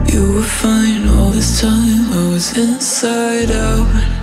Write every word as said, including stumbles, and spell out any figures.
You were fine all this time, I was inside out.